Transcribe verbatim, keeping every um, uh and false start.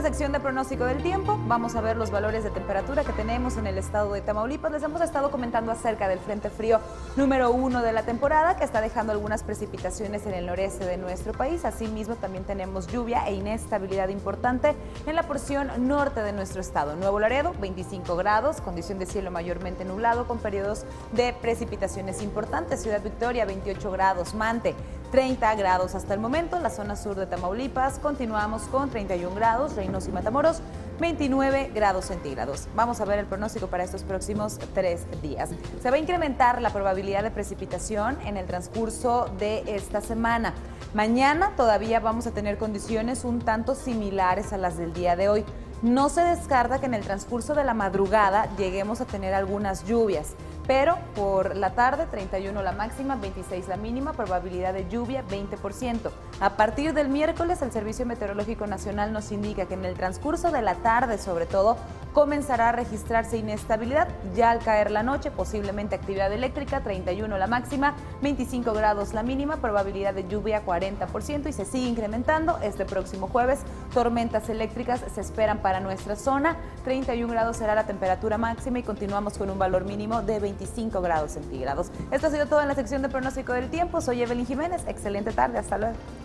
la sección de pronóstico del tiempo. Vamos a ver los valores de temperatura que tenemos en el estado de Tamaulipas. Les hemos estado comentando acerca del frente frío número uno de la temporada, que está dejando algunas precipitaciones en el noreste de nuestro país. Asimismo, también tenemos lluvia e inestabilidad importante en la porción norte de nuestro estado. Nuevo Laredo, veinticinco grados, condición de cielo mayormente nublado con periodos de precipitaciones importantes. Ciudad Victoria, veintiocho grados. Mante, treinta grados hasta el momento. La zona sur de Tamaulipas, continuamos con treinta y un grados. Reynosa y Matamoros, veintinueve grados centígrados. Vamos a ver el pronóstico para estos próximos tres días. Se va a incrementar la probabilidad de precipitación en el transcurso de esta semana. Mañana todavía vamos a tener condiciones un tanto similares a las del día de hoy. No se descarta que en el transcurso de la madrugada lleguemos a tener algunas lluvias, pero por la tarde, treinta y uno la máxima, veintiséis la mínima, probabilidad de lluvia veinte por ciento. A partir del miércoles, el Servicio Meteorológico Nacional nos indica que en el transcurso de la tarde, sobre todo, comenzará a registrarse inestabilidad. Ya al caer la noche, posiblemente actividad eléctrica, treinta y uno la máxima, veinticinco grados la mínima, probabilidad de lluvia cuarenta por ciento y se sigue incrementando. Este próximo jueves, tormentas eléctricas se esperan para nuestra zona, treinta y un grados será la temperatura máxima y continuamos con un valor mínimo de veinticinco grados centígrados. Esto ha sido todo en la sección de pronóstico del tiempo. Soy Evelyn Jiménez. Excelente tarde. Hasta luego.